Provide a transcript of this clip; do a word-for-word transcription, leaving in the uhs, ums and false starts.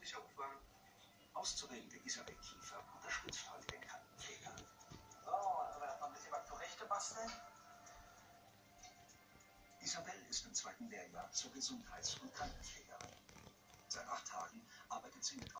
betrieblicher Umfang. Auszubildende Isabel Kiefer unterstützt heute den Krankenpfleger. So, also wir noch ein bisschen was zurechte basteln. Isabel ist im zweiten Lehrjahr zur Gesundheits- und Krankenpflegerin. Seit acht Tagen arbeitet sie mit